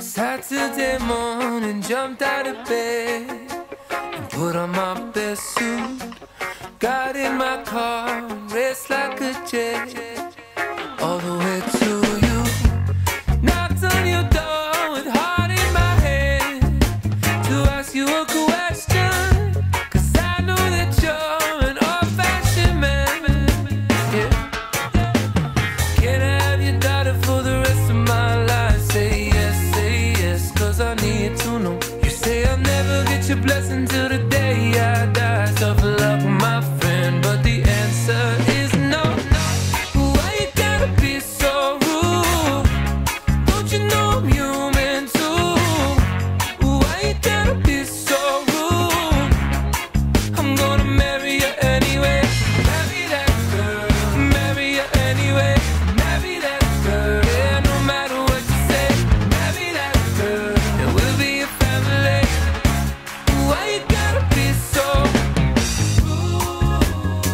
Saturday morning, jumped out of bed and put on my best suit. Got in my car and raced like a jet all the way to you. Knocked on your door with heart in my hand to ask you a question, 'cause I know that you're an old-fashioned man. Yeah. Can I have your daughter for the rest of my life? Say yes, 'cause I need to know. You say I'll never get your blessing till the day I die. Tough luck, my friend, but the answer is no. Why you gotta be so rude? Don't you know I'm human too? Why you gotta be so rude? I'm gonna marry you anyway. Marry that girl, marry you anyway. Marry that girl, yeah, no matter what you say. Marry that girl, and we'll be a family. Why you gotta be so rude?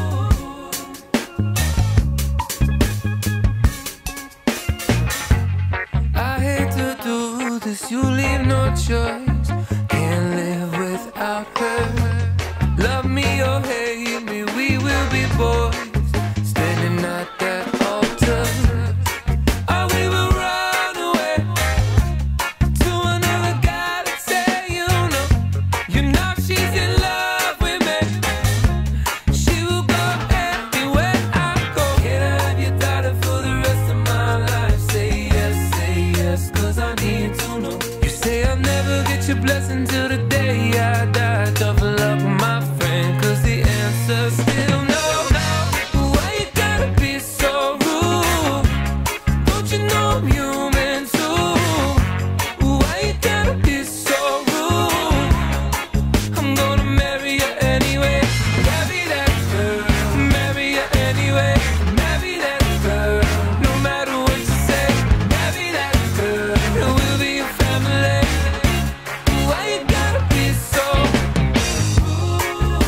I hate to do this, you leave no choice. Can't live without her. Love me or hate me, we will be boys, standing at that altar. Or we will run away to another guy that say you know she's in love with me. She will go everywhere I go. Can I have your daughter for the rest of my life? Say yes, 'cause I need to know. You say I'll never get your blessing till the day I die. Tough luck, my friend, 'cause the answer's still no. Why you gotta be so rude? Don't you know I'm human too? Why you gotta be so rude? I'm gonna marry you anyway. Marry that girl, marry you anyway. Marry that girl, no matter what you say. Marry that girl, and we'll be a family. Why you gotta be so rude?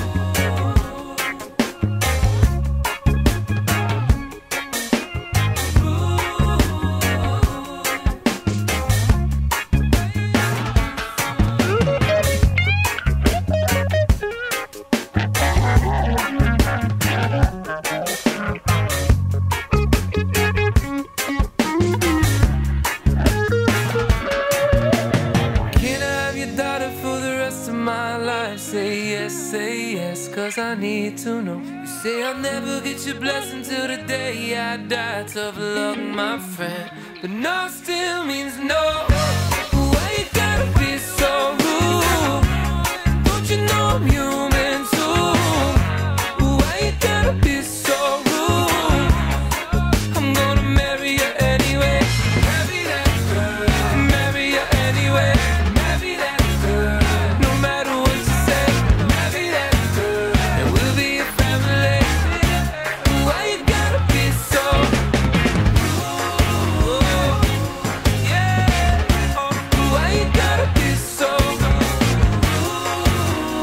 Can I have your daughter for the rest of my life? Say yes, 'cause I need to know. You say I'll never get your blessing till the day I die. Tough luck, my friend, but no still means no. Why you gotta be so rude? Don't you know I'm human too? Why you gotta be so rude? I'm gonna marry you anyway. Marry that girl, marry you anyway. Marry that girl, no matter what you say. Marry that girl, and we'll be a family. Why you gotta be so rude? Yeah. Why you gotta be so rude?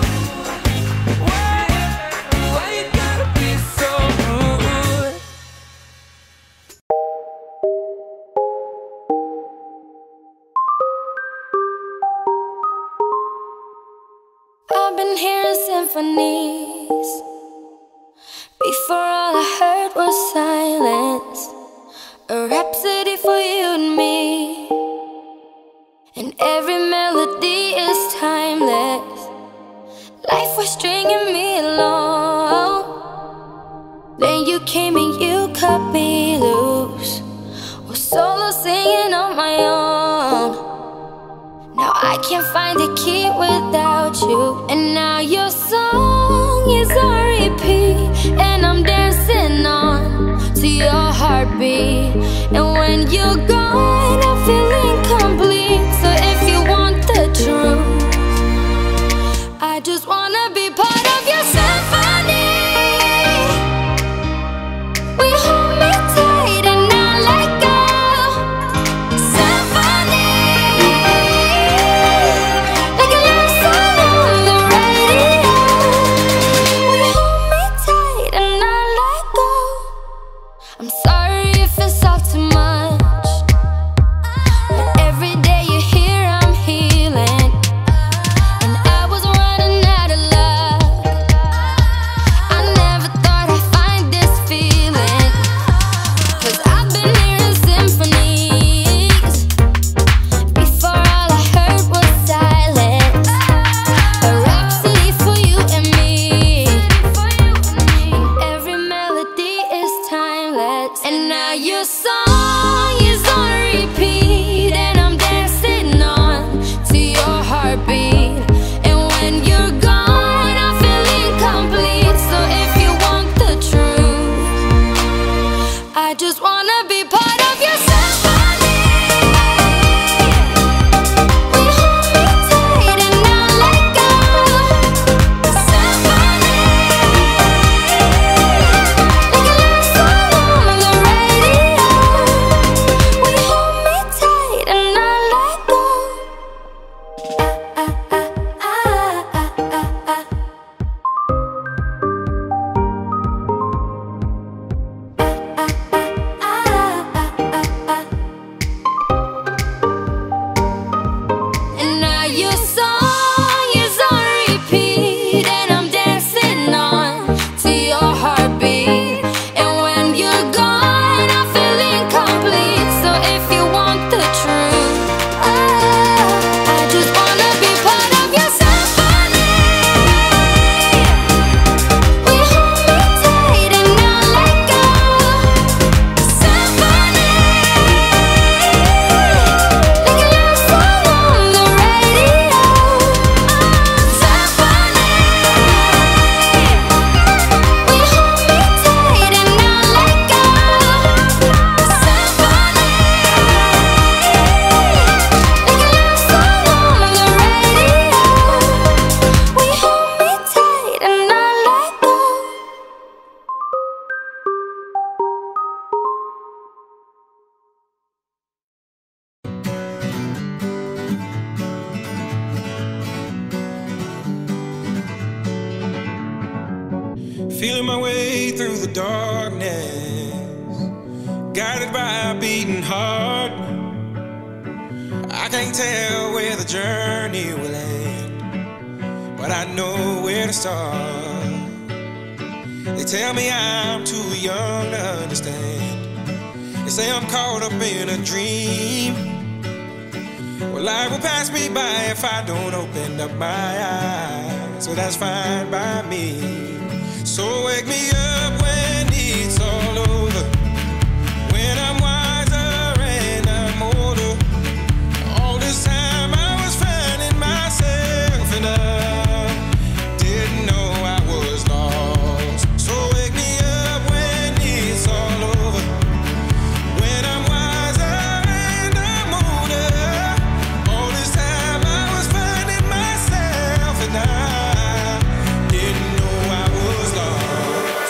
Why you gotta be so rude? I've been hearing symphonies. Before all I heard was silence. A rhapsody for you and me. And every melody is timeless. Life was stringing me along. Then you came and you cut me loose. Was solo singing on my own. Now I can't find a key without you. And now your song is on repeat. And I'm dancing on to your heartbeat. And when you're gone, I feel incomplete. So if you want the truth, I just wanna be part of your symphony. We hold me tight and not let go. Symphony, like a love song on the radio. We hold me tight and not let go. I'm sorry if it's all too much. feeling my way through the darkness, guided by a beating heart. I can't tell where the journey will end, but I know where to start. They tell me I'm too young to understand. They say I'm caught up in a dream. Well, life will pass me by if I don't open up my eyes. So that's fine by me. So wake me up when it's all over, when I'm wiser and I'm older. All this time I was finding myself and I didn't know I was lost. So wake me up when it's all over, when I'm wiser and I'm older. All this time I was finding myself and I didn't know I was lost.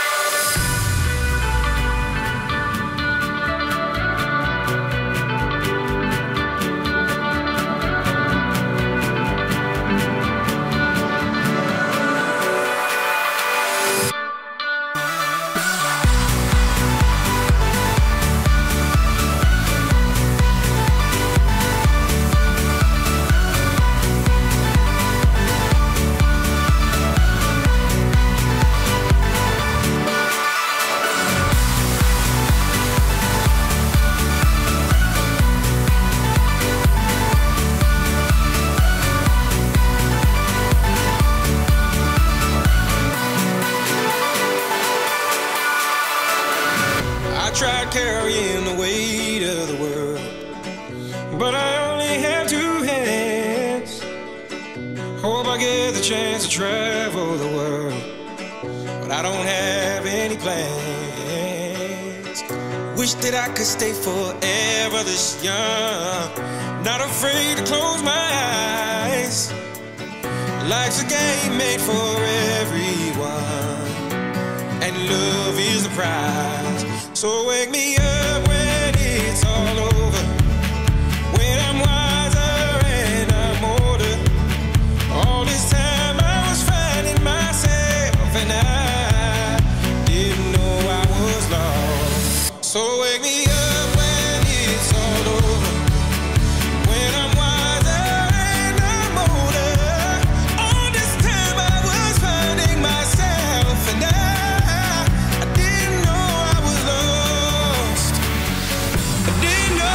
I tried carrying the weight of the world, but I only have two hands. Hope I get the chance to travel the world, but I don't have any plans. Wish that I could stay forever this young, not afraid to close my eyes. Life's a game made for everyone, and love is the prize. So wake me up when it's all over, when I'm wiser and I'm older. All this time I was finding myself and I didn't know I was lost. So wake me up when it's all over, when I'm wiser and I'm older. All this time I was finding myself and I didn't know I was lost. I didn't know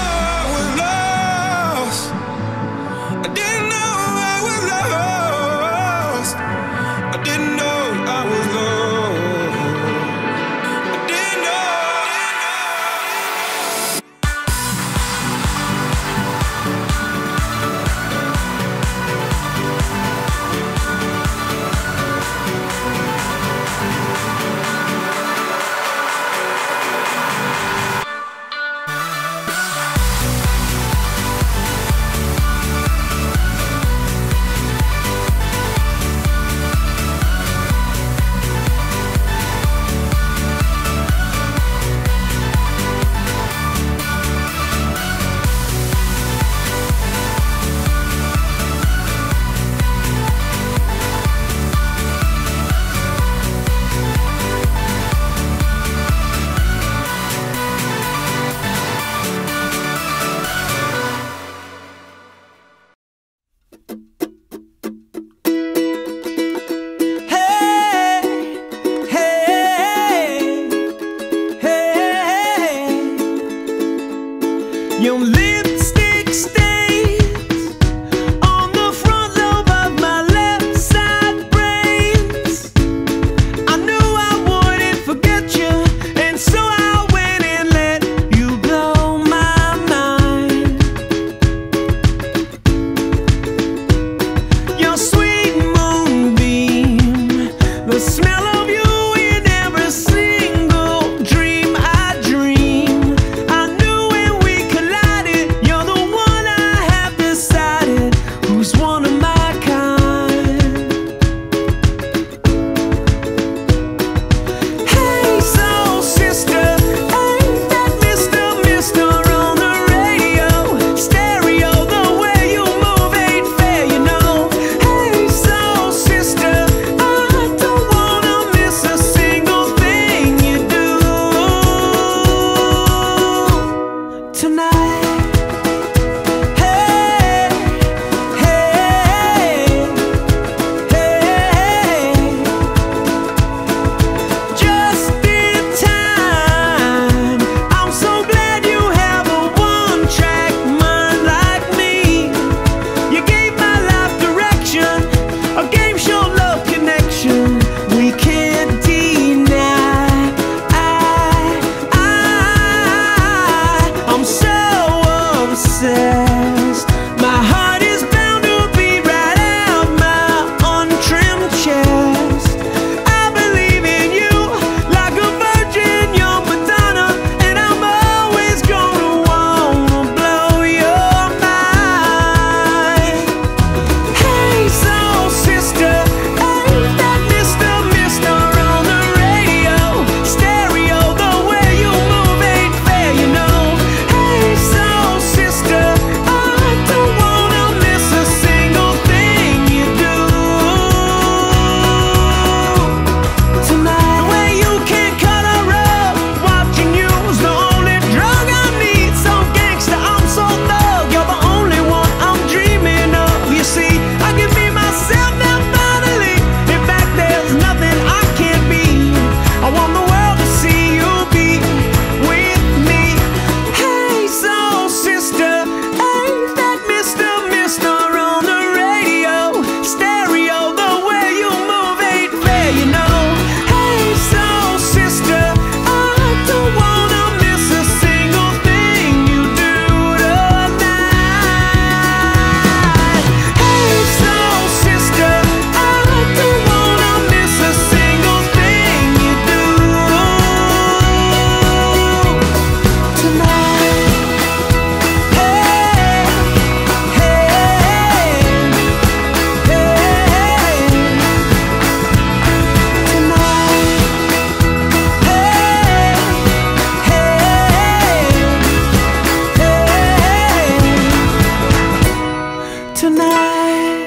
past. My heart is bound to beat right out my untrimmed chest. I believe in you like a virgin, young Madonna, and I'm always gonna wanna blow your mind. Hey, soul sister, ain't that Mr. on the radio? Stereo, the way you move ain't fair, you know. Hey, soul sister, I don't wanna miss a single thing you do tonight. The way you can cut a rug, watching you's the only drug I need. So gangsta, I'm so thug, you're the only one I'm dreaming of. You see, I can be myself now finally. In fact, there's nothing I can't be. I want the world to see you be with me. Hey, soul sister, ain't that Mr. on the radio? Stereo, the way you move ain't fair, you know. Hey, soul sister, I don't wanna miss a single thing you do tonight. Hey, soul sister, I don't wanna miss a single thing you do tonight. Hey, hey, tonight.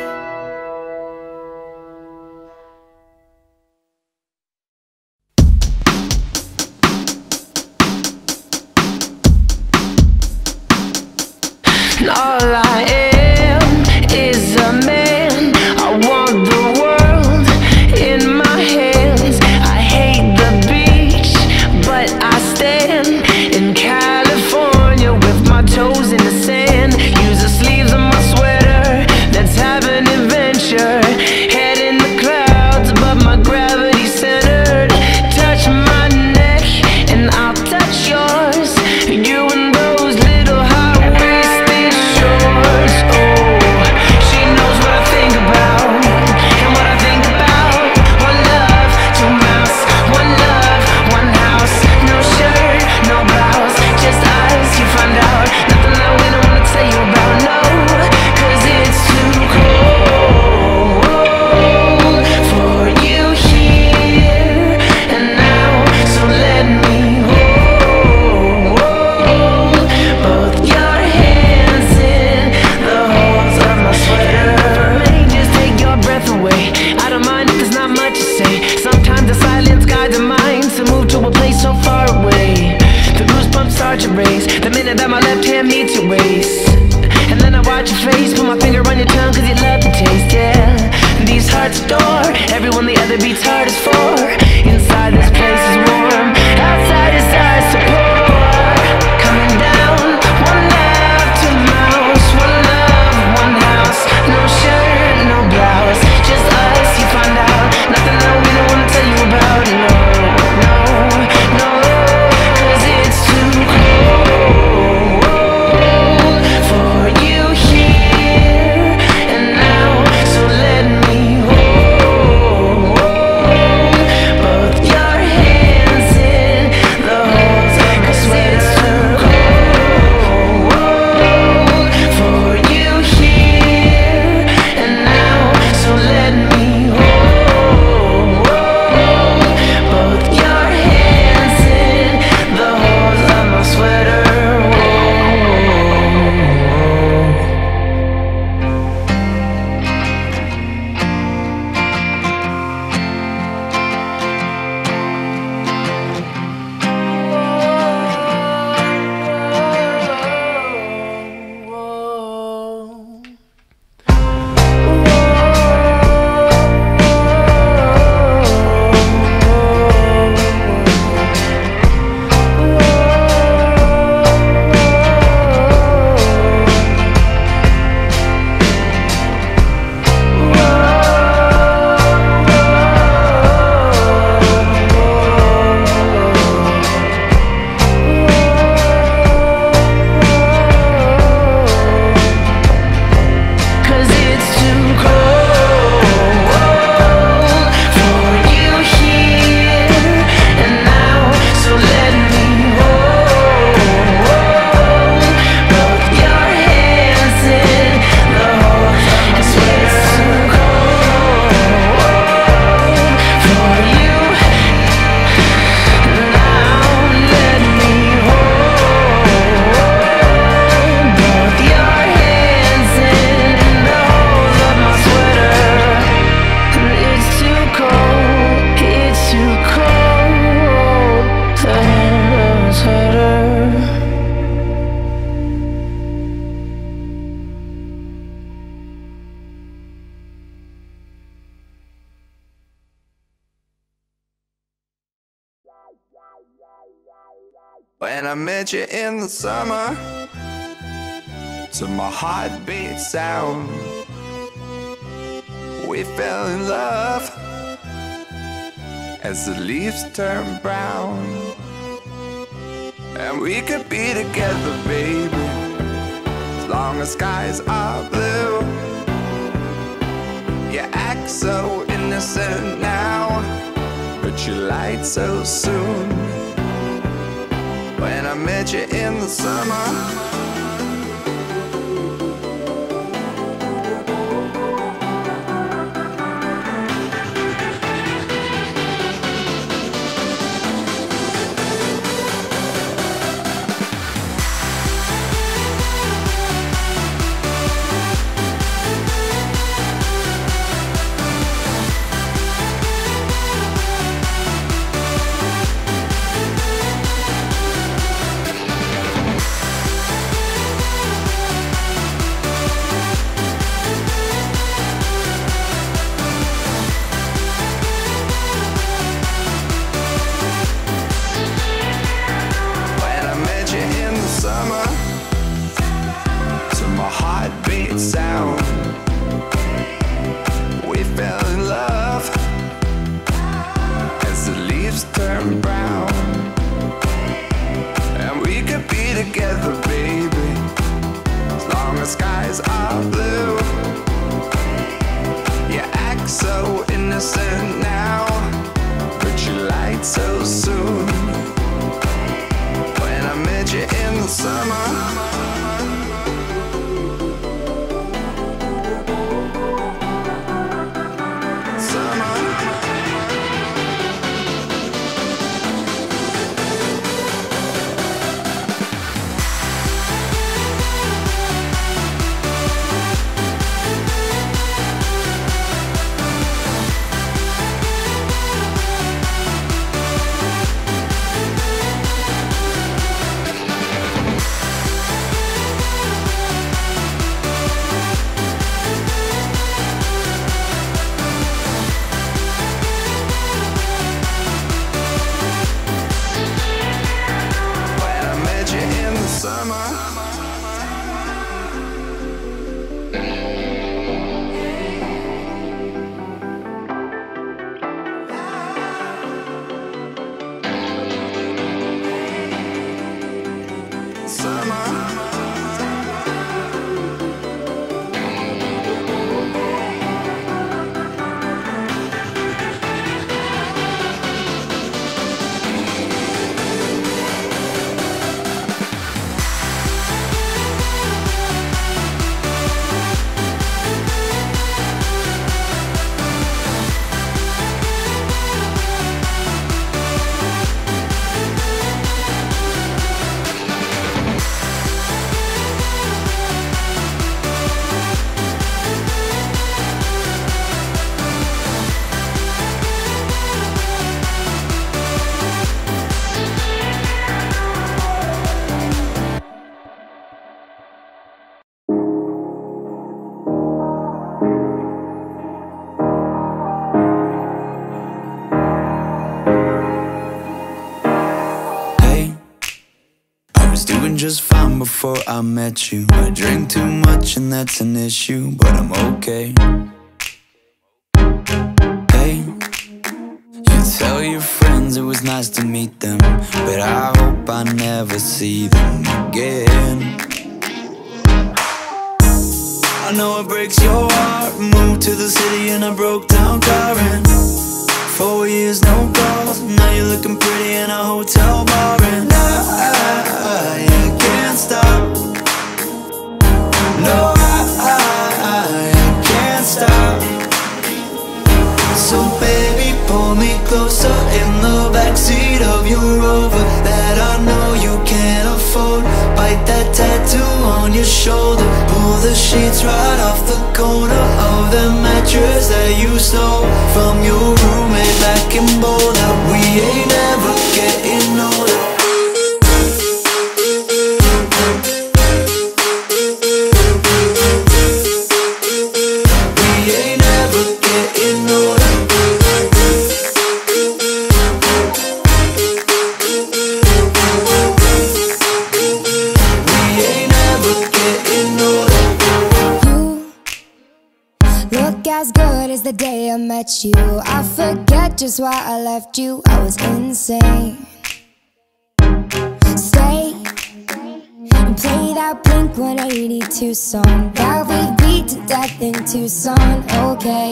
All I am is a man. I want the world in my hands. I hate the beach, but I stand in California with my toes in the sand. Use the sleeves of my sweater, let's have an adventure. Head in the clouds above my gravity centered. Touch my neck and I'll touch yours. You and those little high-waisted shorts. Oh, she knows what I think about and what I think about. One love, two mouths. One love, one house. No shirt, no blouse, just us. You find out nothing that we don't wanna tell you about. No, 'cause it's too cold for you here and now. So let me hold both your hands in the holes of my sweater. Let me just take your breath away. I don't mind if there's not much to say. Sometimes the silence guides the mind to move to a place so far away. The goosebumps start to raise the minute that my left hand meets your waist. And then I watch your face, put my finger on your tongue 'cause you love the taste, yeah. These hearts adore everyone the other beats hardest for. Inside this place is warm, outside it starts to pour. Coming down, one love, two mouths. One love, one house. No shirt, no blouse, just us. You find out nothing that we don't wanna tell you about. No, no, no, 'cause it's too cold When I met you in the summer, to my heartbeat sound, we fell in love as the leaves turn brown. And we could be together, baby, as long as skies are blue. You act so innocent now, but you lied so soon. When I met you in the summer, heartbeat sound, we fell in love as the leaves turn brown. And we could be together, baby, as long as skies are blue. You act so innocent now, but you lied so soon. When I met you in the summer, just fine before I met you. I drink too much and that's an issue, but I'm okay. Hey, you tell your friends it was nice to meet them, but I hope I never see them again. I know it breaks your heart. Moved to the city in a broke down car, and 4 years no calls. Now you're looking pretty in a hotel bar, and I can't stop. No, I can't stop. So baby, pull me closer in the backseat of your Rover that I know you can't afford. Bite that tattoo on your shoulder. Pull the sheets right off the corner of the mattress that you stole from your roommate back in Boulder. We ain't ever getting older. as good as the day I met you. I forget just why I left you. I was insane. Stay and play that Blink-182 song that we beat to death in Tucson. Okay,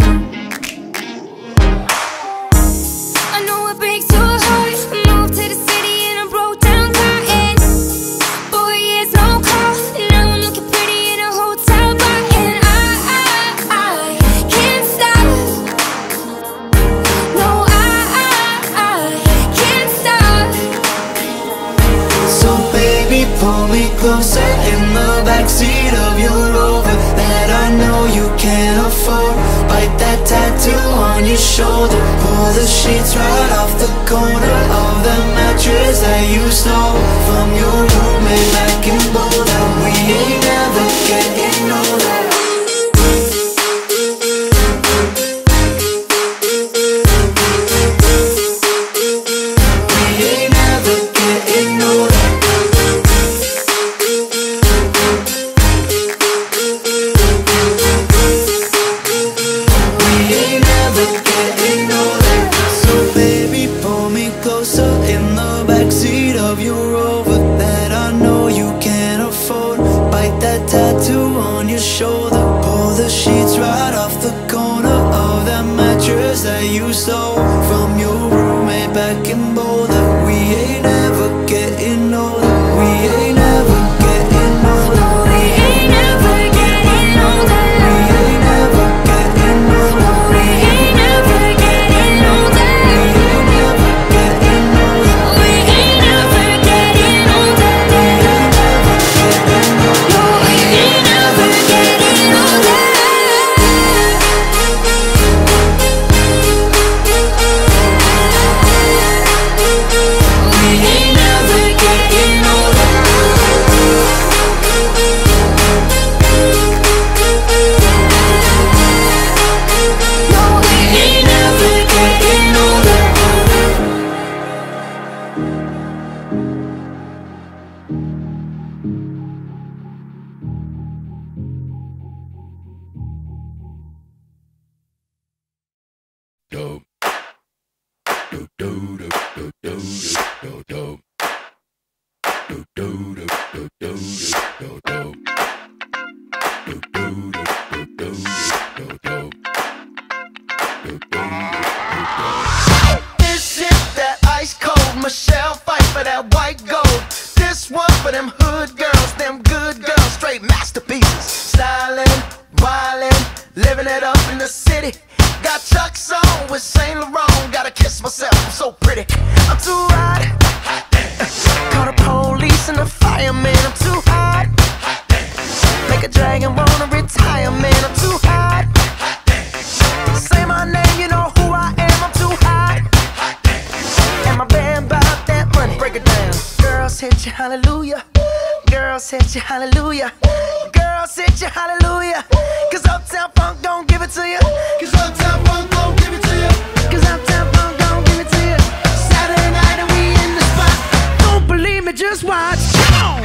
I know it breaks your heart. Moved to the city and I broke down crying. 4 years no call, now I'm looking pretty in a hotel bar. And I can't stop. No, I can't stop. So baby, pull me closer in the backseat of your Rover that I know you can't afford. Bite that tattoo on your shoulder. Pull the sheets right off the corner of the mattress that you stole from your roommate back in Boulder. We ain't never getting older. Shoulder, pull the sheets right off the corner of that mattress that you stole from your roommate back in Boulder. We ain't ever getting older. We ain't ever getting older. We ain't ever getting older. We ain't ever getting older. We ain't ever getting older. We ain't ever getting older. We ain't ever getting older. We ain't ever getting older. We ain't ever getting older. This is that ice cold Michelle fight for that white gold. This one for them hood girls, them good girls, straight masterpieces. Stylin', wildin', living it up in the city. Got Chuck's on with Saint Laurent. Gotta kiss myself, I'm so pretty. I'm too hot. Call the police and the fireman. I'm too hot. Make a dragon wanna retire, man. I'm too hot. Say my name, you know who I am. I'm too hot. And my band bought that money. Break it down. Girls hit you, hallelujah. Girls hit you, hallelujah. Girls hit you, hallelujah. Cause Uptown Funk don't give it to you. Cause Uptown Funk don't give it to you. Cause Uptown Funk don't give it to you. Saturday night and we in the spot. Don't believe me, just watch. Come on.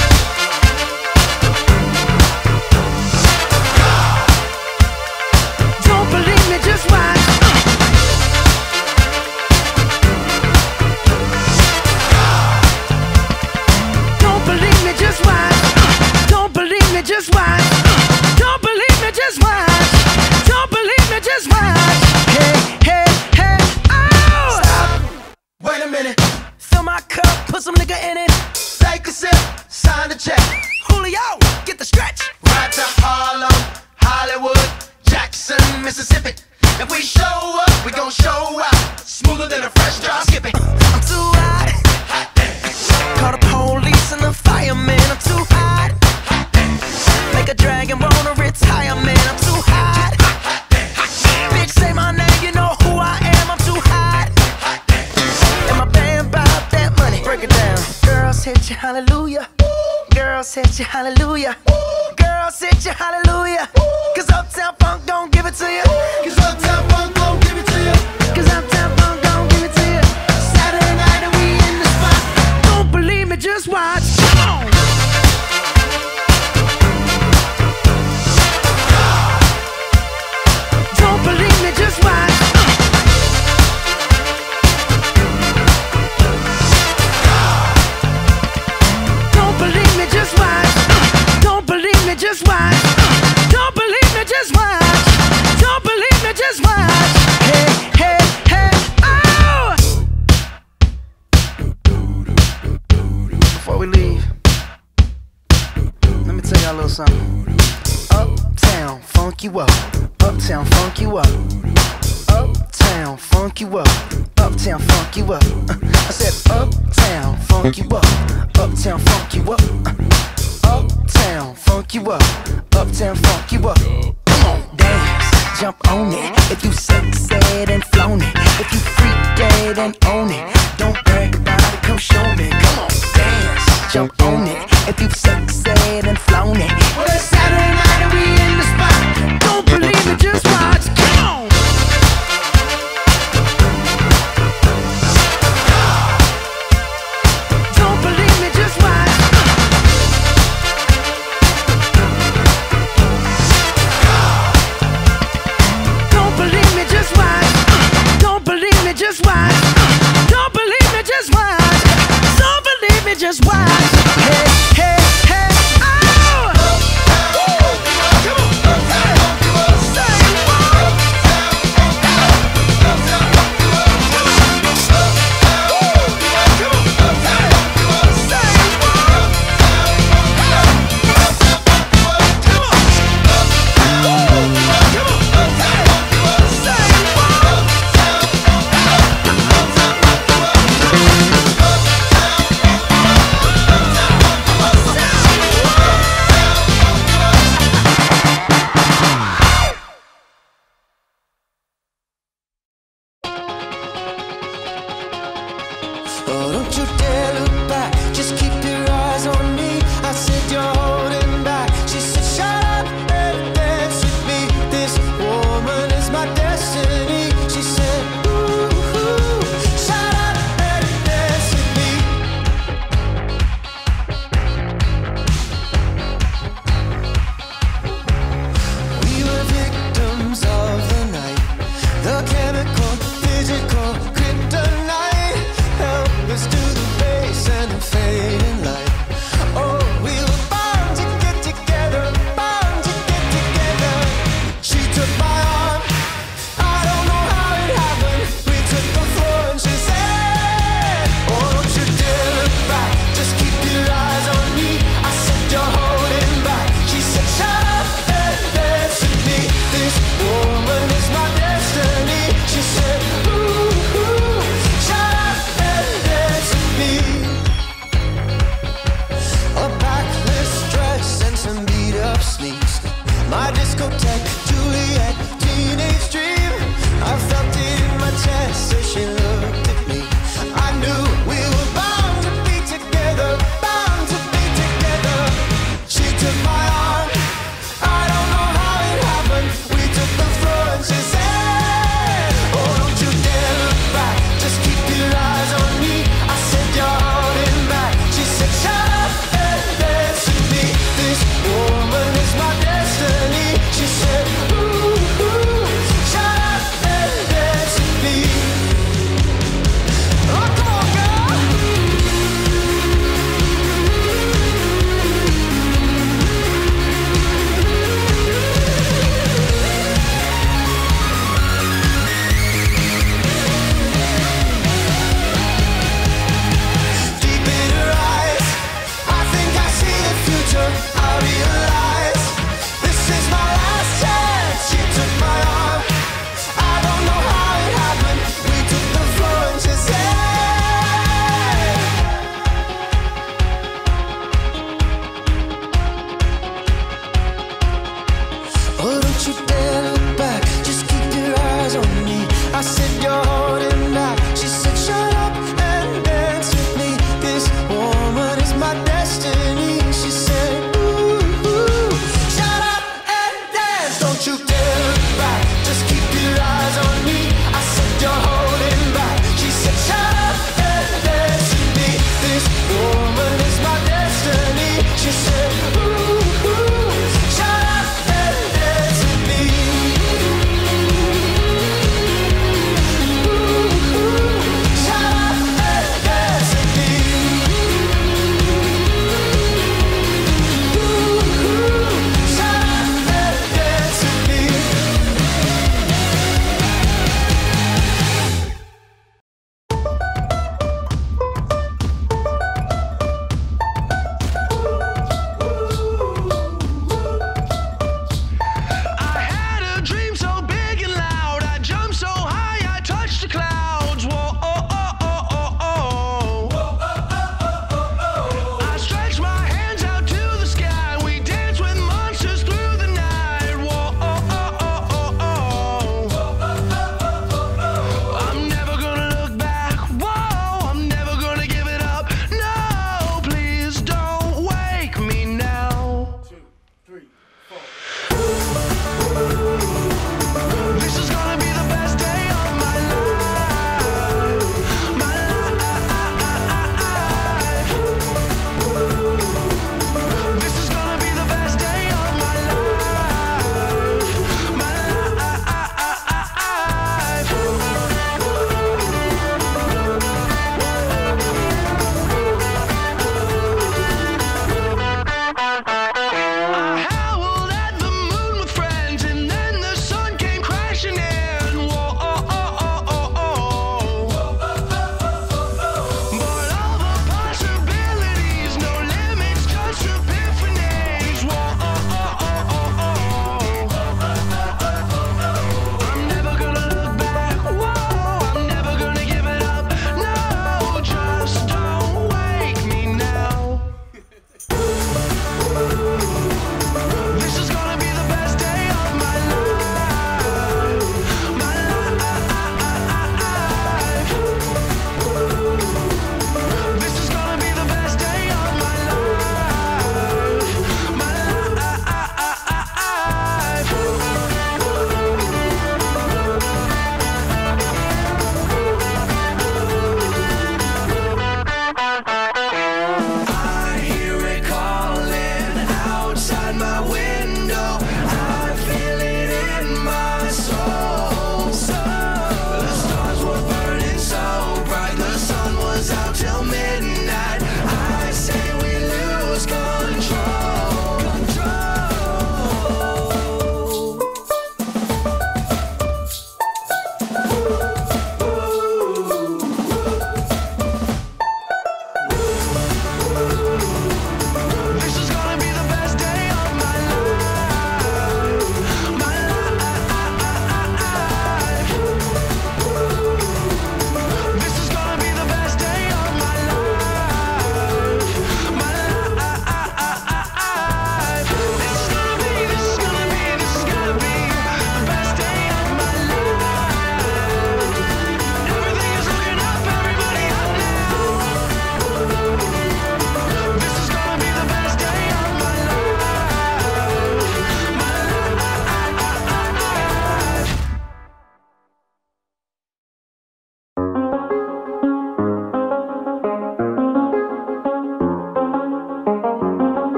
Don't believe me, just watch. Don't believe me, just watch. Don't believe me, just watch. Don't believe me, just watch. Don't believe me, just watch. Hey, hey, hey, oh! Stop. Wait a minute. Fill my cup, put some nigga in it. Take a sip, sign the check. Julio, get the stretch. Right to Harlem, Hollywood, Jackson, Mississippi. If we show up, we gon' show out. Smoother than a fresh drop skipping. I'm too hot. Call the police and the fireman. I'm too hot. Make a dragon wanna retire, man. I'm too hot. Bitch, say my name, you know who I am. I'm too hot. And my band bought that money. Break it down. Girls hit you, hallelujah. Girls hit you, hallelujah. Girls hit you, hallelujah. Cause Uptown Funk don't give it to you. Cause Uptown Funk don't give it to you. Cause Uptown Funk don't give it to you. Saturday night and we in the spot. Don't believe me, just watch. Come on. just watch. Don't believe me, just watch. Don't believe me, just watch. Hey, hey, hey, oh! Before we leave, let me tell y'all a little something. Uptown, funk you up. Uptown, funk you up. Uptown, funk you up. Uptown, funk you up. I said uptown, funk you up. Uptown, funk you up. Uptown, funk you up. Uptown, funk you up. Come on, dance, jump on it. If you sexed and flown it, if you freaked dead and own it, don't brag about it, come show me. Come on, dance, jump on it. If you sexed and flown it, well, it's Saturday night and we in the spot. Don't believe me, just watch. Come on. Don't believe me, just watch. Don't believe me, just watch. Don't believe me, just watch. Don't believe me, just watch. Don't believe me, just watch. Hey, hey, hey, oh! Come on, say what? Oh, don't you dare look back, just keep your eyes on me. I said you're holding back. She said shut up and dance with me. This woman is my destiny. She said ooh, ooh, shut up and dance with me. We were victims of the night, the chemical, physical, kryptonite. Help us to the base and the fading light. Oh, we were bound to get together, bound to get together. She took my arm, I don't know how it happened. We took the floor and she said, oh, don't you dare look back, just keep your eyes on me. I said you're holding back. She said shut up and dance with me. This woman is my destiny. She said ooh, ooh, shut up and dance with me. A backless dress and some beat up sneaks. My discotheque, Juliet, teenage dream. I felt it in my chest as she looked at me. I knew we were bound to be together, bound to be together. She took my arm, I don't know how it happened. We took the floor and she said, oh, don't you dare look back, just keep your eyes on me. I said you're holding back. She said shut up and dance with me. This woman is my destiny. She said ooh, ooh, shut up and dance with me. Oh, come on, girl. Deep in her eyes, I think I see the future. I realize this is my last chance. She took my arm, I don't know how it happened. We took the floor and she said, oh, don't you dare look back, just keep your eyes on me. I said you're holding back. She said shut up and dance with me. This woman is my destiny. She said ooh, ooh, shut up and dance. Don't you dare look back, just keep your eyes on me. I said you're holding back. She said shut up and dance with me. This woman is my destiny. She said ooh, ooh, shut up and dance with me.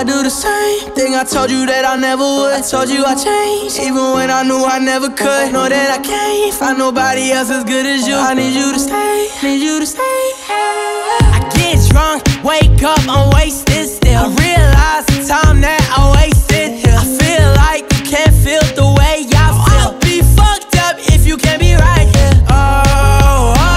I do the same thing I told you that I never would. I told you I changed, even when I knew I never could. Know that I can't find nobody else as good as you. I need you to stay, need you to stay. I get drunk, wake up, I'm wasted still. I realize the time that I wasted here. I feel like you can't feel the way I feel. I'll be fucked up if you can't be right here. Oh, oh.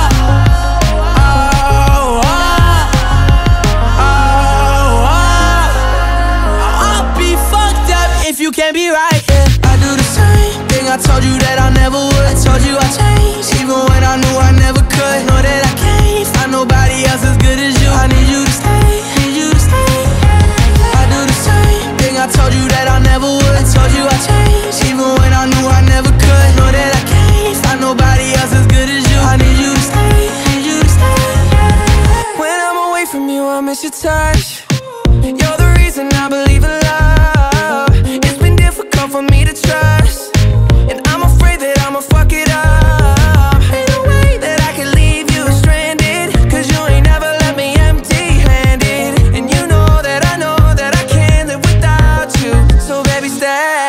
You can't be right, yeah. I do the same thing I told you that I never would. I told you I changed, even when I knew I never could. Know that I can't find nobody else as good as you. I need you to stay, need you to stay. I do the same thing I told you that I never would. I told you I changed, even when I knew I never could. Know that I can't find nobody else as good as you. I need you to stay, need you to stay. When I'm away from you, I miss your touch. You're the reason I believe in love. For me to trust, and I'm afraid that I'ma fuck it up. Ain't no way that I can leave you stranded, cause you ain't never left me empty-handed. And you know that I can't live without you. So baby, stay.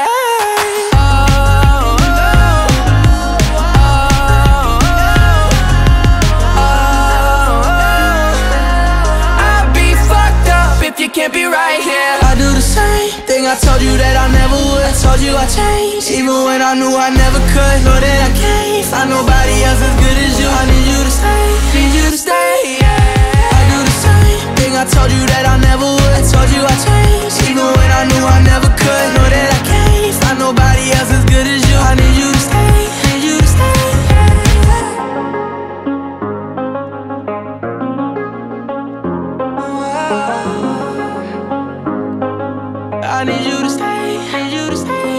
I'd be fucked up if you can't be right here. I do the same thing I told you that I never would. I told you I changed, even when I knew I never could. Know that I can't find nobody else as good as you. I need you to stay, need you to stay, yeah. I do the same thing I told you that I never would. I told you I changed, even when I knew I never could. Know that I can't find nobody else as good as you. I need you to stay, need you to stay, I need you to stay, need you to stay.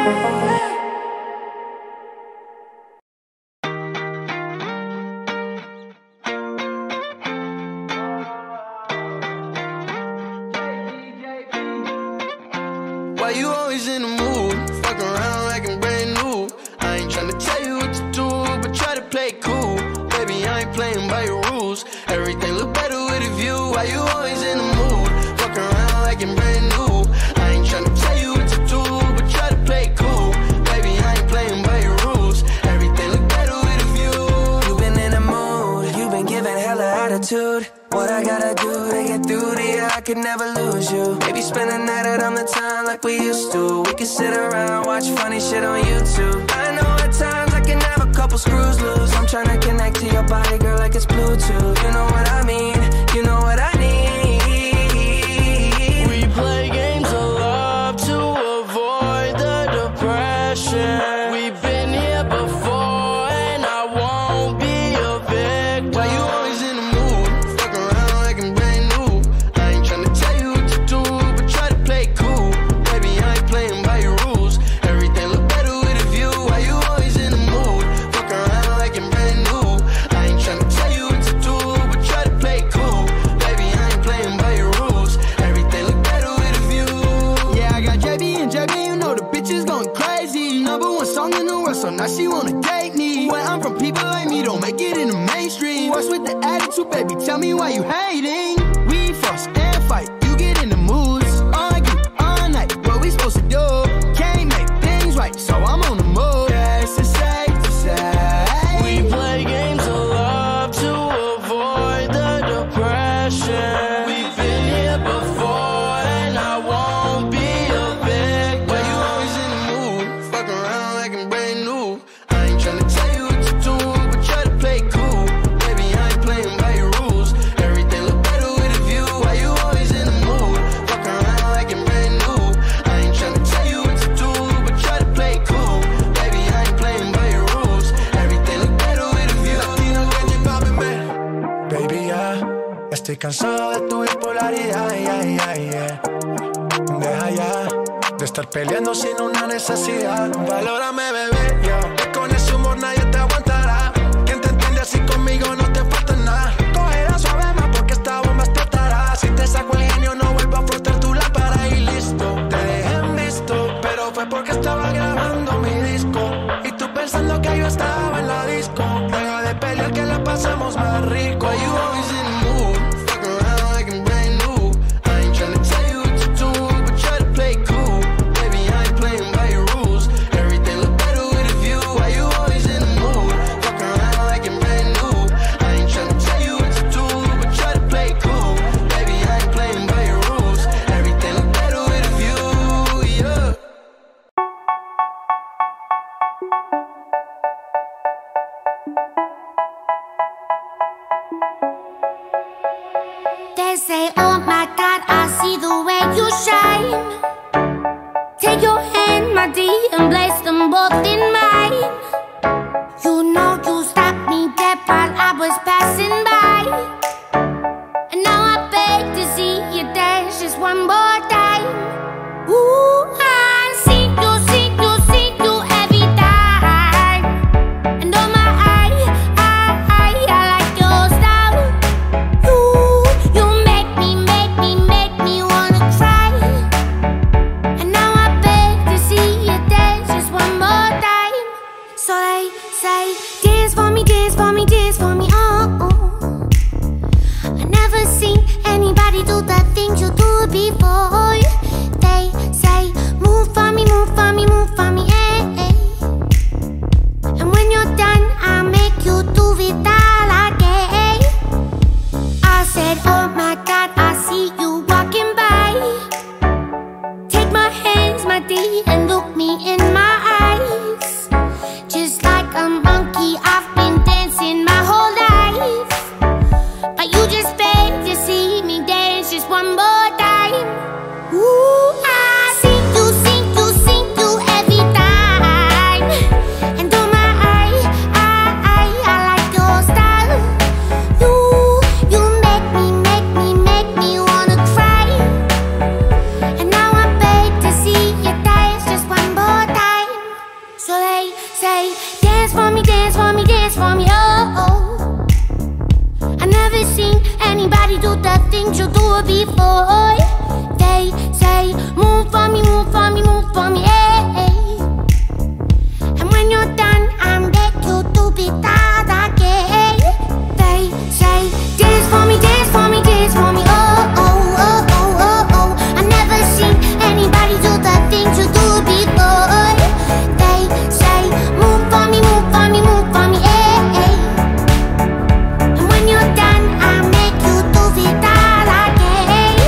Why you always in the mood? Fuck around like I'm brand new. I ain't tryna tell you what to do, but try to play cool. Baby, I ain't playing by your rules. Everything look better with a view. Why you always in the mood? Fuck around like I'm brand new. Tryna tell you what to do, but try to play cool. Baby, I ain't playing by your rules. Everything look better with a view. You've been in the mood, you've been giving hella attitude. What I gotta do to get through to you, I could never lose you. Maybe spend the night out on the town like we used to. We could sit around, watch funny shit on YouTube. I know at times I can have a couple screws loose. I'm tryna connect to your body, girl, like it's Bluetooth. You know what I mean, you know what I need. We play games of love to avoid the depression. We've been here before and I won't be a victim. Why you always in the mood? Fuck around like I'm brand new. I ain't tryna tell you what to do, but try to play cool. Baby, I ain't playing by your rules. Everything look better with a view. Why you always in the mood? Fuck around like I'm brand new. I ain't tryna tell you what to do, but try to play cool. Baby, I ain't playing by your rules. Everything look better with a view. Yeah, I got JB and JB, you know the bitch is going crazy. Number one song in the world, so now she wanna date me. When I'm from people like me, don't make it in the mainstream. What's with the attitude, baby? Tell me why you hating. We fuss and fight, you get in the moods. Argue all night, what we supposed to do? Can't make things right, so I'm on the move. Yes, it's safe to say we play games of love to avoid the depression. We've been here before and I won't be a victim. Why you always in the mood? Fuck around like I'm brand new. I ain't tryna tell you what to do, but try to play cool. Baby, I ain't playing by your rules. Everything look better with a view. Why you always in the mood? Fuck around like I'm brand new. I ain't tryna tell you what to do, but try to play cool. Baby, I ain't playing by your rules. Everything look better with a view. Baby, ya estoy cansado de tu bipolaridad, Deja ya de estar peleando sin una necesidad. Valórame, bebé, yo. Con ese humor nadie te aguantará. Quien te entiende así conmigo no te falta nada. Cogerá suave más porque esta bomba explotará. Si te saco el genio no vuelvo a frotar tu lámpara y listo. Te dejé en visto, pero fue porque estaba grabando mi disco. Y tú pensando que yo estaba en la disco. Deja de pelear que la pasamos más rico. Why you always in the mood? Fuck around like I'm brand new. I ain't tryna tell you what to do, They say, oh my God, I see the way you shine. Take your hand, my dear, and place them both in mine. You know you stopped me dead while I was passing by. And now I beg to see you dance just one more time. Ooh, I see you, see you, see you every time. And oh my, I like your style. You make me wanna cry. And now I beg to see you dance just one more time. So they say, dance for me, dance for me, dance for me, oh, oh. I never seen anybody do the things you do before. They say, move for me, move for me, move for me, eh, eh. And when you're done, I'll make you do it all again. I said, oh my God, I see you walking by. Take my hands, my dear, and look me in my eyes. Just like a monkey, I've been dancing my whole life. But you just beg to see me dance just one more time. Ooh, I see you, see you, see you every time. And oh my, I like your style. You make me wanna cry. And now I beg to see you dance just one more time. So they say, dance for me, dance for me, dance for me, oh, oh. I never seen anybody do the things you do before. They say, move for me, move for me, move for me, eh, eh. And when you're done, I'll make you do it all again. They say, dance for me, dance for me, dance for me, oh, oh, oh, oh, oh, oh. I never seen anybody do the things you do before. They say, move for me, move for me, move for me, eh, eh. And when you're done, I'll make you do it all again.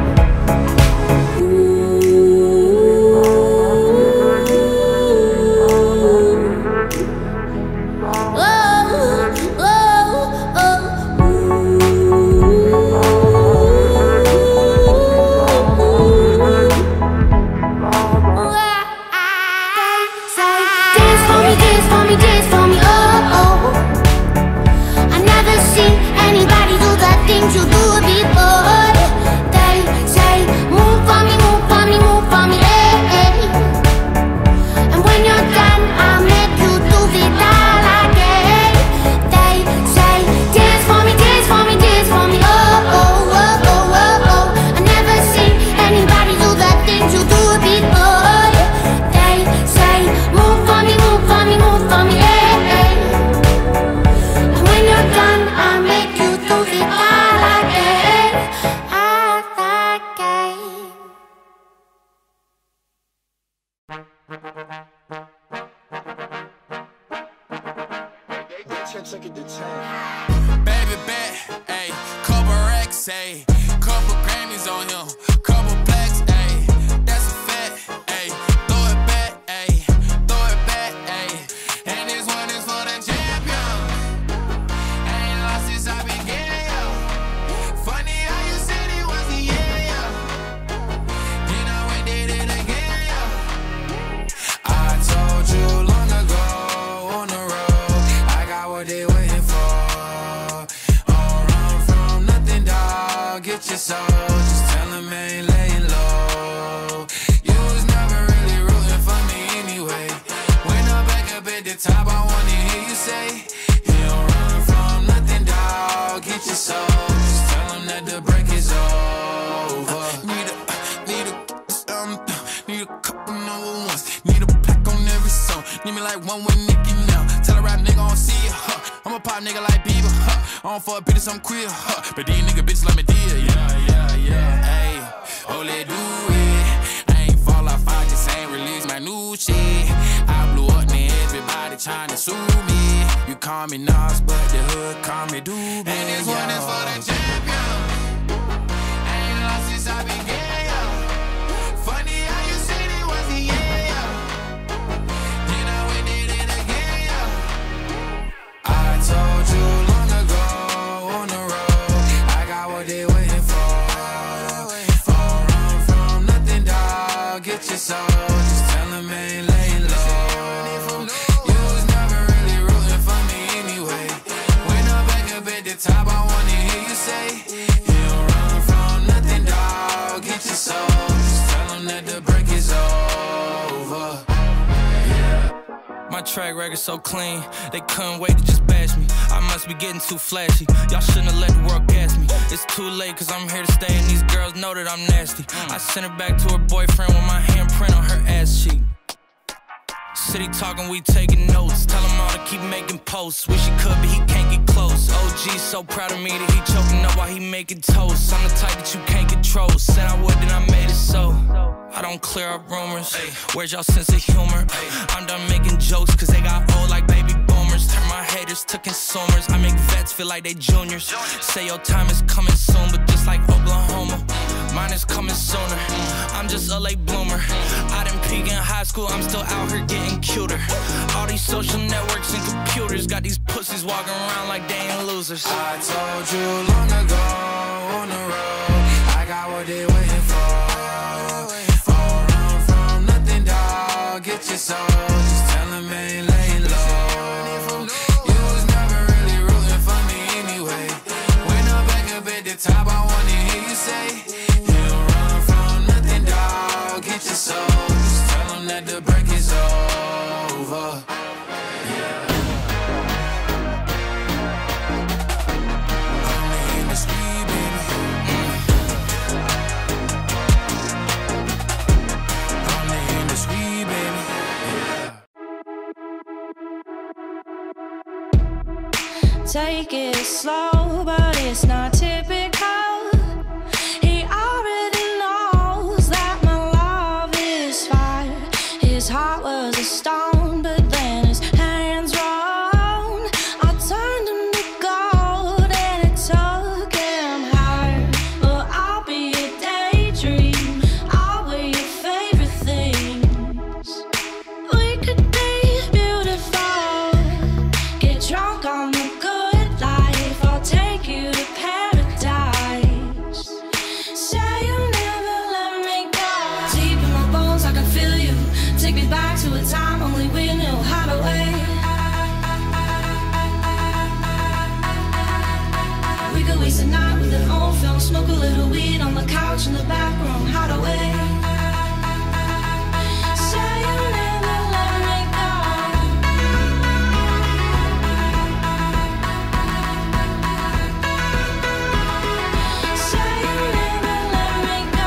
Baby bet, ayy, couple racks, ayy, couple Grammys on him, couple plaques, ayy, that's a fact, ayy, throw it back, ayy, and this one is for the champion. Ain't lost since I began, yo. Funny how you said it was the year, yo. Then I went did it again, yo. I told you long ago on the road, I got what they waiting for. Get your soul, just tell him I ain't laying low. You was never really rooting for me anyway. When I'm back up at the top, I wanna hear you say, you don't run from nothing, dawg. Get your soul, just tell him that the break is over. Need a couple number ones. Need a pack on every song. Need me like one with Nicki now. Tell a rap nigga I don't see it, I'm a pop nigga like Bieber, I don't fuck bitches, I'm queer, but these nigga bitches let me deal, yeah, ayy, oh, let's do it. I ain't fall off, I just ain't release my new shit. I blew up, man, everybody tryna sue me. You call me Nas, but the hood call me Doobie. And this one is for the champion. Ain't lost since I began, yo. Funny how you said it was the year, yo. Then I went did it again, yo. I told you long ago on the road, I got what they waiting for. get your soul. Just tell him ain't laying low. You was never really rooting for me anyway. When I'm back up at the top, I wanna hear you say, you don't run from nothing, dog. Get your soul. Just tell him that the break is over. My track record so clean, they couldn't wait to just bash me. I must be getting too flashy. Y'all shouldn't have let the world gas me. It's too late, cause I'm here to stay, and these girls know that I'm nasty. I sent her back to her boyfriend with my handprint on her ass cheek. City talking, we taking notes. Tell him all to keep making posts. Wish he could, but he can't get close. OG so proud of me that he choking up while he making toast. I'm the type that you can't control. Said I would, then I made it so. I don't clear up rumors. Where's y'all sense of humor? I'm done making jokes cause they got old like baby boomers. Turn my haters to consumers. I make vets feel like they juniors. Say your time is coming soon, but just like Oklahoma, mine is coming sooner. I'm just a late bloomer. I didn't peak in high school, I'm still out here getting cuter. All these social networks and computers got these pussies walking around like they ain't losers. I told you long ago on the road, I got what they waiting for. Get your soul, just tell him ain't laying low. You was never really rooting for me anyway. When I'm back up at the top, I wanna hear you say, you don't run from nothing, dog. Get your soul, just tell him that the break is over. Only in the street, baby. Only in the street, baby. Take it slow, but it's not typical. He already knows that my love is fire. His heart was a stone, but then his hands rolled. I turned him to gold and it took him higher. But I'll be a daydream, I'll wear your favorite things. We could be beautiful, get drunk on the good life. I'll take you to paradise. Say you'll never let me go. Deep in my bones I can feel you. Take me back to a time only we knew how to wait. We could waste a night with an old film, smoke a little weed on the couch in the back room, how to wait. Say you'll never let me go. Say you'll never let me go.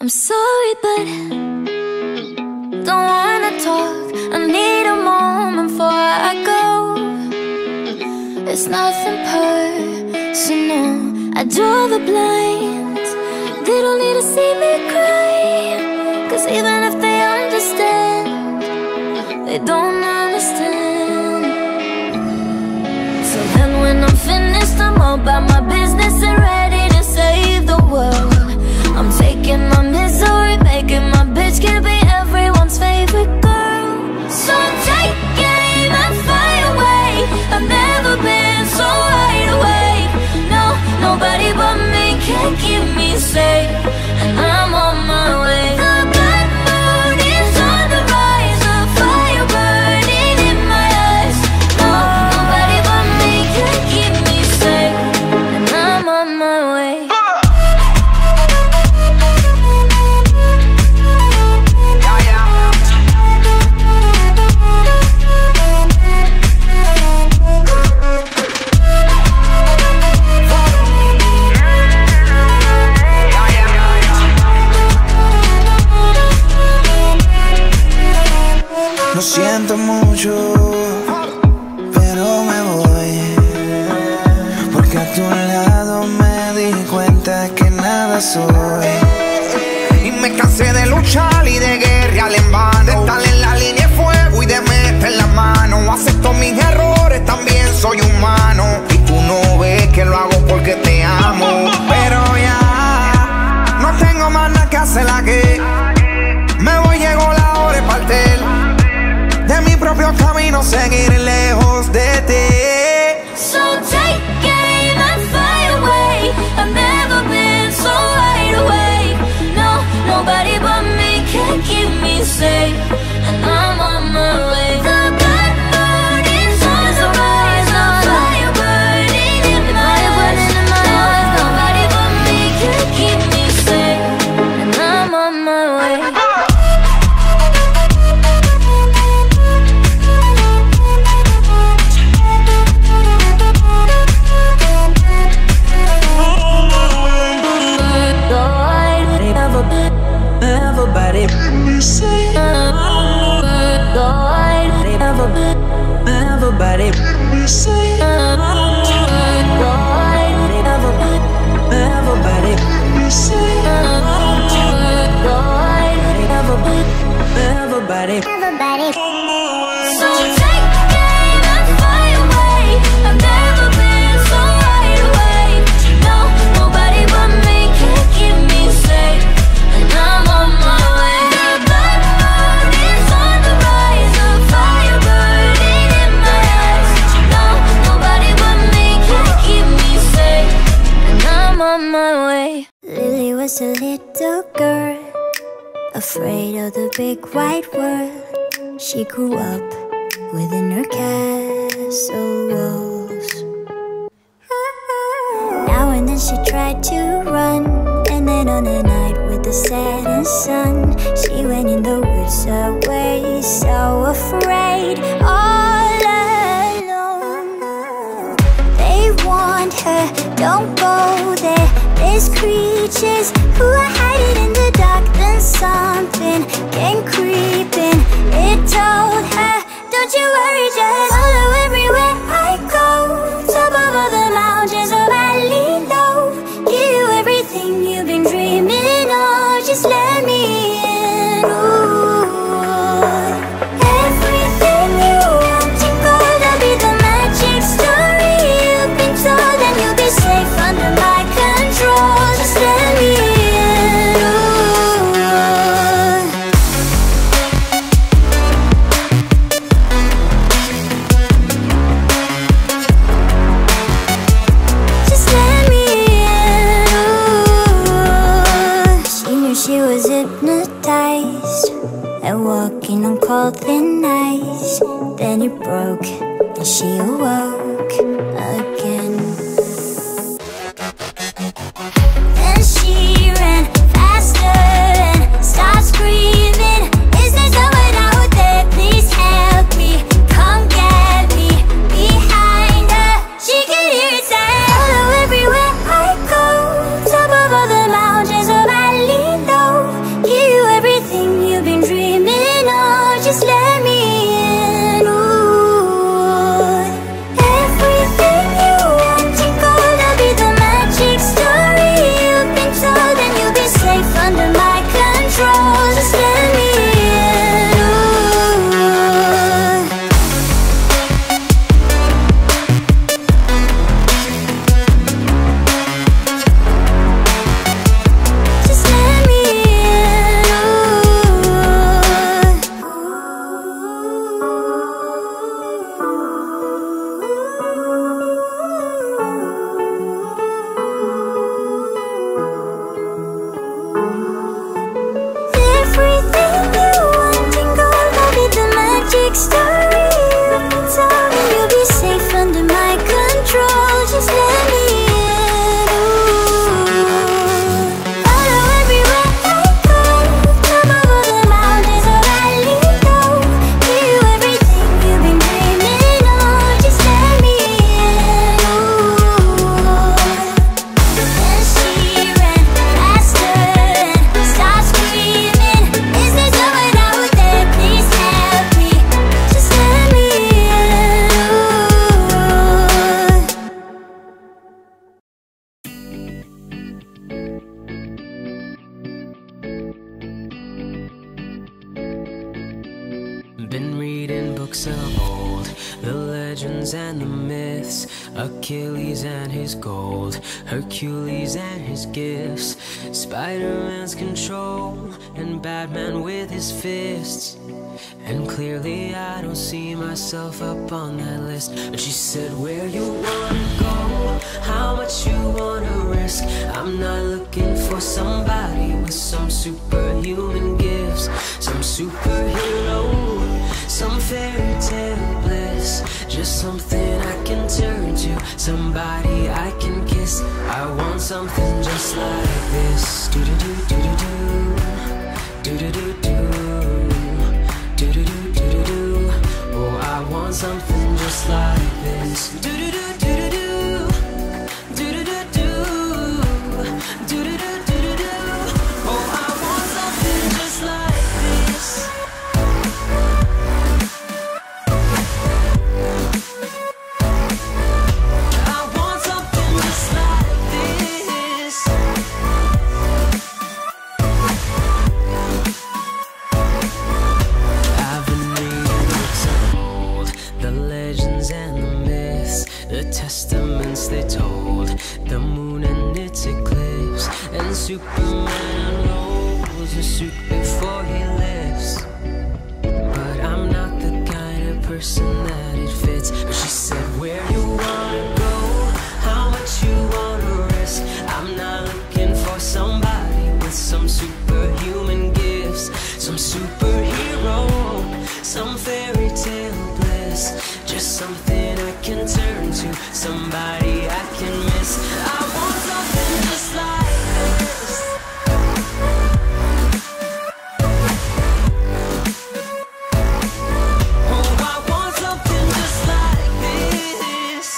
I'm sorry, but don't wanna talk. I need a moment before I go. It's nothing personal. I draw the blinds. They don't need to see me cry, 'cause even if they understand, they don't understand. So then when I'm finished, I'm all about my business and ready to save the world. I'm taking my misery, making my bitch can be everyone's favorite girl. So take aim and fire away. I've never been so wide awake. No, nobody but me can keep me safe, and I'm on my way. The bad mood is on the rise, a fire burning in my eyes. No, nobody but me can keep me safe, and I'm on my way. Lo siento mucho, pero me voy, porque a tu lado me di cuenta que nada soy. Y me cansé de luchar y de guerrear en vano, de estar en la línea de fuego y de meter la mano. Acepto mis errores, también soy humano, y tú no ves que lo hago porque te amo. Pero ya no tengo más nada que hacer aquí. Me voy, llegó la hora de partir de mi propio camino, seguir lejos de ti. So take aim and fly away. I've never been so wide awake. No, nobody but me can keep me safe, and I'm on my way. The bad mood is on the rise, a fire burning in my eyes. No, nobody but me can keep me safe, and I'm on my way. Everybody, everybody, everybody. So take aim and fly away. I've never been so wide awake. No, nobody but me can keep me safe, and I'm on my way. The bad mood is on the rise, a fire burning in my eyes. No, nobody but me can keep me safe, and I'm on my way. Lily was a little girl, afraid of the big wide world. She grew up within her castle walls. Now and then she tried to run, and then on a night with the setting sun, she went in the woods away, so afraid, all alone. They warned her, don't go there, there's creatures who are hiding in the dark. Then something came creeping, it told her, don't you worry, just follow everywhere I go. Top of all the mountains or valley low, give you everything you've been dreaming of. Just let me in. Ooh. Everything you want to go, that'll be the magic story you've been told, and you'll be safe under my control. Just let me in. She was hypnotized and walking on cold thin ice. Then it broke and she awoke again. Then she ran faster and started screaming, is there someone out there? Please help me, come get me. Behind her, she could hear it say, follow everywhere I go. Top of all the mountains or valley low, books of old, the legends and the myths, Achilles and his gold, Hercules and his gifts, Spider-Man's control, and Batman with his fists. And clearly I don't see myself up on that list. But she said, where you wanna go, how much you wanna risk. I'm not looking for somebody with some superhuman gifts, some superhero, some fairy tale bliss. Just something I can turn to, somebody I can kiss. I want something just like this. Do-do-do-do-do-do, do-do-do-do, do-do-do-do-do-do. Oh, I want something just like this. Do-do-do-do-do-do, do-do-do-do, do-do-do-do-do-do. Oh, I want something just like this. I want something just like this. I've been reading books of old, the legends and the myths, the testaments they told, the moon and its eclipse, and Superman unrolls a suit before he lifts. But I'm not the kind of person that it fits. But she said, where you wanna go, how much you wanna risk. I'm not looking for somebody with some superhuman gifts, some superhero, some fairy tale bliss. Just something I can turn to, somebody I can miss. I want something just like this. Oh, I want something just like this.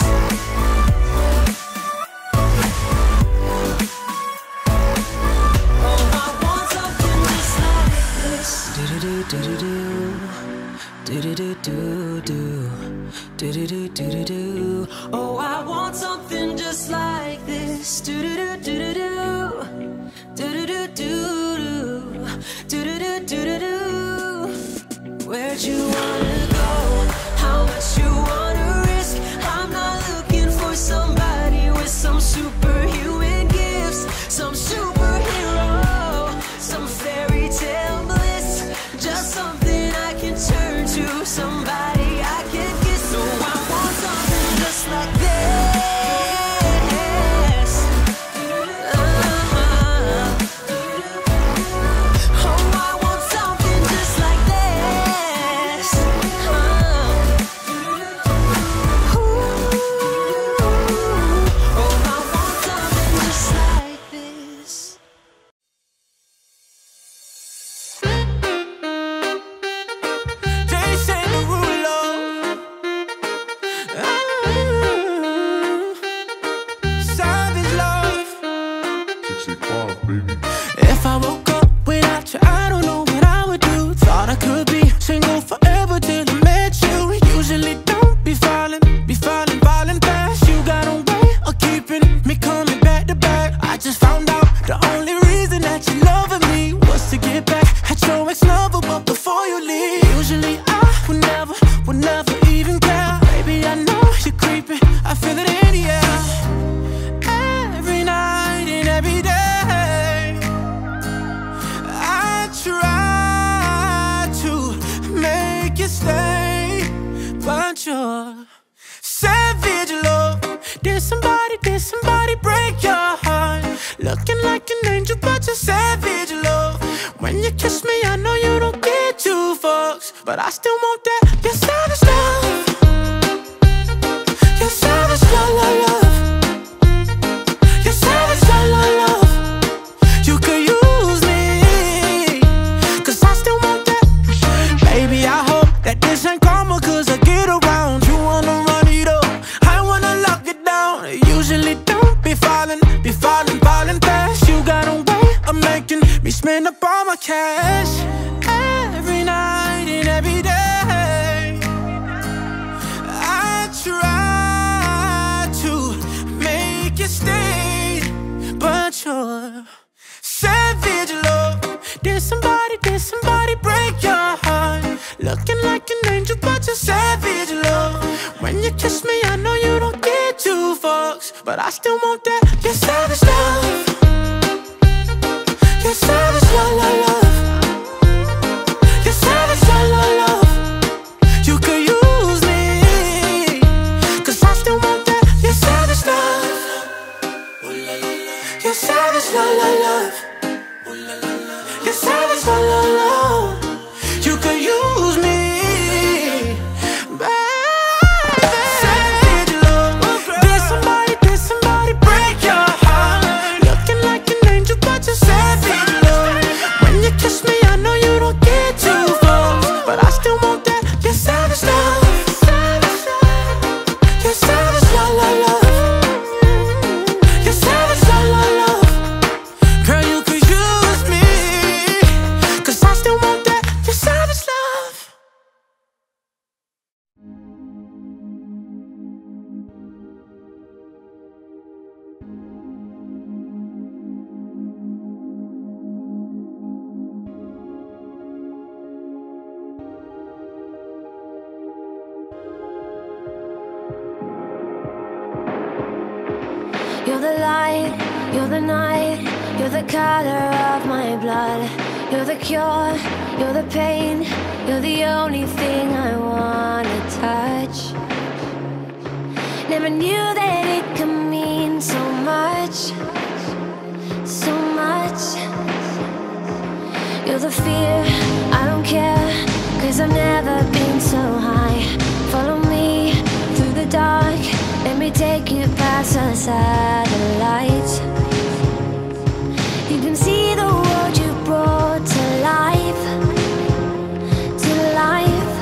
Oh, I want something just like this. Do-do-do-do-do-do, do-do-do-do-do, do-do-do-do-do-do. Oh, I want something just like this. Do-do-do-do-do-do, do-do-do-do-do, do-do-do-do-do-do. Where'd you wanna go? How much you wanna risk? I'm not looking for somebody with some superhuman gifts, some superhero, some fairy tale bliss. Just something I can turn to, somebody I can kiss. So I want something just like this. Oh, I want something just like this. Oh, I want something just like this. Jason Derulo. Savage love. 65, baby. If I woke up without you, I don't know what I would do. Thought I could be single forever till I met you. Usually don't be falling fast. You got a way of keeping me coming back to back. I just found out the only reason that you loving me was to get back at your ex-lover, but before you leave, usually I would never even care. Baby, I know you're creeping, I feel it in the air. Every night and every day, I try to make you stay, but you're savage love. Did somebody break your heart? Looking like an angel, but you're savage love. When you kiss me, I know you don't get two fucks, but I still want that. You're savage love. You're savage love, love, love. You're savage love, love, love. You could use me, 'cause I still want that. Baby, I hope that this ain't karma, 'cause I get around. You wanna run it up, I wanna lock it down. Usually don't be falling fast. You got a way of making me spend up all my cash. Every night and every day, I try to make you stay, but you're savage love. Did somebody break your heart? Looking like an angel, angel, but you're savage love. When you kiss me, I know you don't get two fucks, but I still want that. Your savage love. Your savage love, love, love. Your savage love, love, love. You could use me, 'cause I still want that. Your savage love. Your savage love, love, love. Your savage love, love, love. You could use me, baby. Savage love. Did somebody break your heart? Looking like an angel, but you're savage love. When you kiss me, I know you don't get too far, but I still want that. Your savage love. Your savage love, love, love. Your savage love, love, love. Girl, you could use me, 'cause I still want that. Your savage love. You're the light, you're the night, you're the color of my blood. You're the cure, you're the pain, you're the only thing I wanna touch. Never knew that it could mean so much, so much. You're the fear, I don't care, 'cause I've never been so high. Follow me through the dark, let me take you past the satellites. You can see the world you brought to life, to life.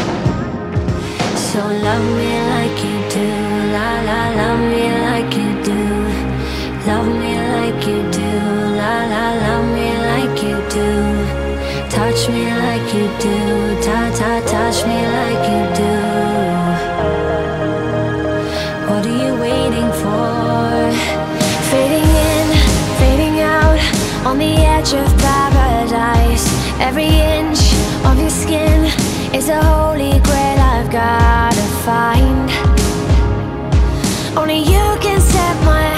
So love me like you do, la la, love me like you do. Love me like you do, la la, love me like you do. Touch me like you do, ta ta, touch me like you do. What are you waiting for? Fading in, fading out, on the edge of paradise. Every inch of your skin is a holy grail I've gotta find. Only you can set my